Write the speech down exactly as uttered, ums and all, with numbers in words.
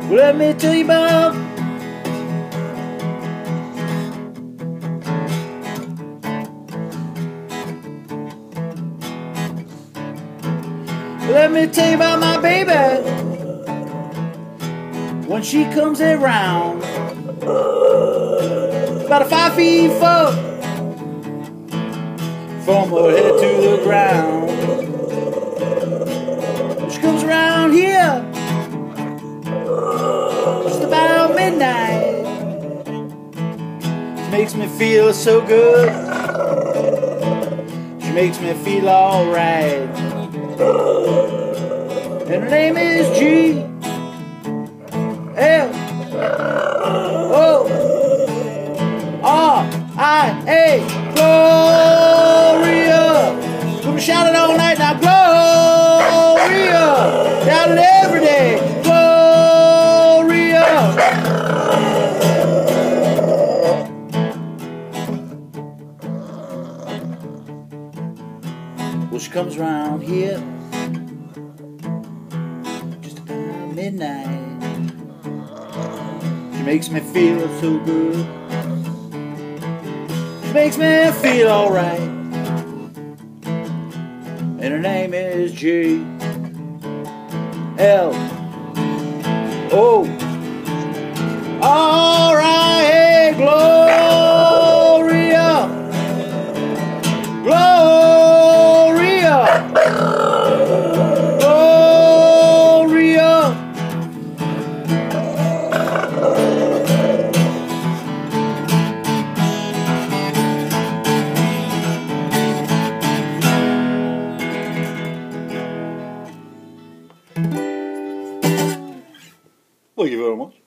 Well, let me tell you about Let me tell you about my baby. When she comes around, about a five feet four from her head to the ground. She comes around here just about midnight. She makes me feel so good. She makes me feel alright. And her name is G L O R I A, Gloria. We're gonna shout it all night now, Gloria. Shout it every day, Gloria. Well, she comes around here just about midnight. She makes me feel so good. She makes me feel alright. And her name is G L O R I A, Gloria. Gloria. Gloria. Thank you very much.